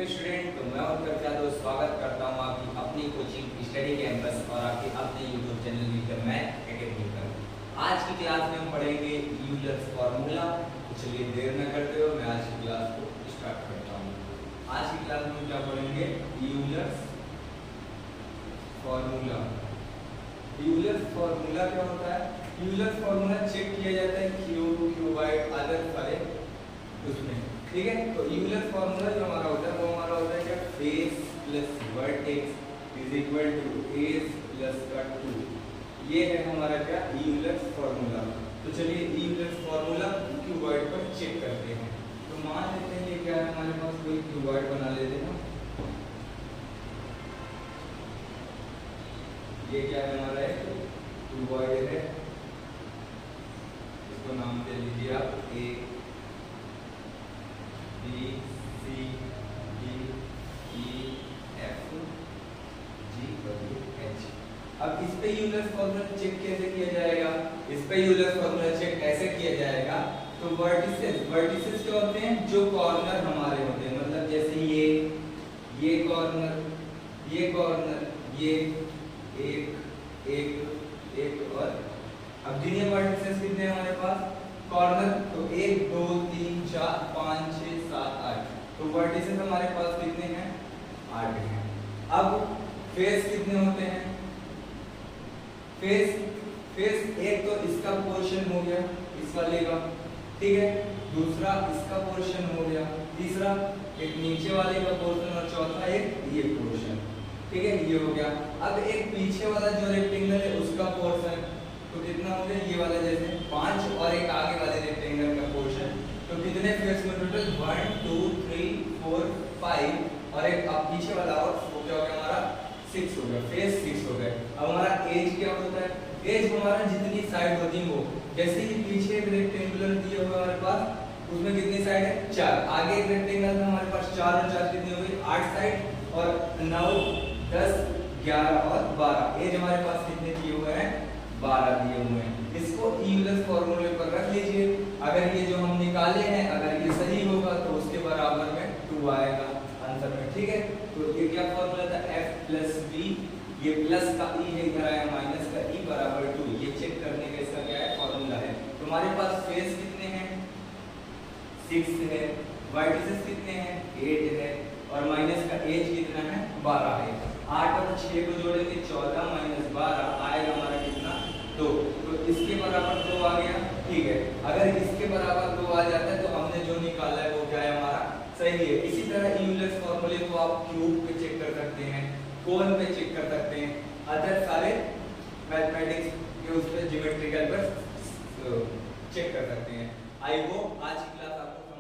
Okay student, तो मैं उत्तर यादव स्वागत करता हूँ आपकी अपनी कोचिंग स्टडी कैंपस और आपके अपने YouTube channel Meter Math Academy पर। आज की क्लास में हम पढ़ेंगे यूलर्स फार्मूला। तो चलिए देर न करते हुए मैं आज की क्लास को स्टार्ट करता हूँ। आज की क्लास में क्या पढ़ेंगे? Euler's formula. यूलर्स फार्मूला क्या होता है? यूलर्स फार्मूला चेक किया जाता है क्यूबाइड अदर फॉर उसमें, ठीक है। तो यूलर फार्मूला जो हमारा होता है वो हमारा होता है क्या? Base plus vertex is equal to edge plus का 2। ये है हमारा क्या? Euler formula. तो चलिए यूलर फार्मूला क्यूबॉइड पर चेक करते हैं। तो मान लेते हैं ये क्या है हमारे पास, कोई क्यूबॉइड बना लेते हैं। ये क्या है हमारा? एक क्यूबॉइड है, इसको नाम दे लीजिए आप A B C D E F G W H. अब इस पे यूलर फार्मूला चेक कैसे किया जाएगा? इस पे यूलर फार्मूला चेक ऐसे किया जाएगा। तो वर्टिसेस क्या होते हैं? जो कॉर्नर हमारे होते हैं, मतलब जैसे ये कॉर्नर, ये कॉर्नर, ये एक और अब गिनिए वर्टिसेस कितने हैं हमारे पास? कॉर्नर तो 1 2 3 4 5 6 7 8। तो वर्टिसेस हमारे पास कितने हैं? 8 हैं। अब फेस कितने होते हैं? फेस एक तो इसका पोर्शन हो गया इस वाले का, ठीक है, दूसरा इसका पोर्शन हो गया, तीसरा एक नीचे वाले का पोर्शन और चौथा एक ये पोर्शन, ठीक है, ये हो गया। अब एक पीछे वाला जो रेक्टेंगल है उसका पोर्शन तो कितना हो गया? ये वाला जैसे 5 और एक आगे वाले रेक्टेंगल का पोर्शन। तो कितने फेस में टोटल? 1 2 3 4 5 और एक अब पीछे वाला और वो क्या हो गया हमारा? 6 हो गया, फेस 6 हो गए। अब हमारा एज क्या होता है? एज हमारा जितनी साइड होती है वो, जैसे ही पीछे एक रेक्टेंगुलर दिया हुआ हमारे पास उसमें कितनी साइड है? 4। आगे एक रेक्टेंगल था हमारे पास 4 और 4 कितनी हो गई? 8 साइड और 9 10 11 और 12। एज हमारे पास कितने दिए हुए हैं? 12 दिए हुए हैं। इसको यूलर फार्मूले पर रख लीजिए। अगर ये जो हम निकाले हैं अगर ये सही होगा तो उसके बराबर में 2 आएगा आंसर में, ठीक है। तो ये क्या फार्मूला था? f प्लस b, ये प्लस का e है, इधर आया माइनस का e बराबर 2। ये चेक करने का इसका क्या है? फार्मूला है। तो हमारे पास फेस कितने हैं? 6 है, वर्टिसेस कितने हैं? 8 है और माइनस का एज कितना है? 12 है। 8 और 6 को जोड़ेंगे 14 माइनस 12 आएगा हमारा कितना? 2। तो इसके बराबर 2 आ गया, ठीक है। अगर इसके बराबर 2 आ जाता है तो हमने जो निकाला है वो क्या है हमारा? सही है। इसी तरह यूलर फार्मूले को आप क्यूब पे चेक कर सकते हैं, कोन पे चेक कर सकते हैं, अदर सारे मैथमेटिक्स के उस पे ज्योमेट्रिकल पर चेक कर सकते हैं। आई होप आज की क्लास आपको